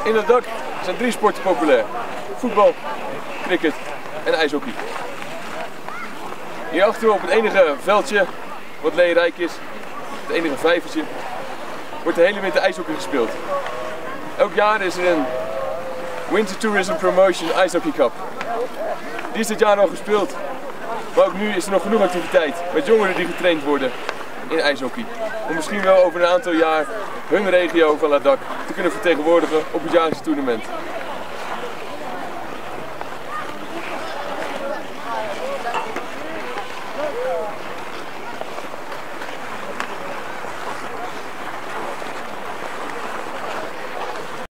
In Ladakh zijn 3 sporten populair. Voetbal, cricket en ijshockey. Hierachter op het enige veldje wat leenrijk is, het enige vijvertje, wordt de hele winter ijshockey gespeeld. Elk jaar is er een Winter Tourism Promotion Ice Hockey Cup. Die is dit jaar al gespeeld, maar ook nu is er nog genoeg activiteit met jongeren die getraind worden in ijshockey. Om misschien wel over een aantal jaar hun regio van Ladakh te kunnen vertegenwoordigen op het jaarlijkse toernooi.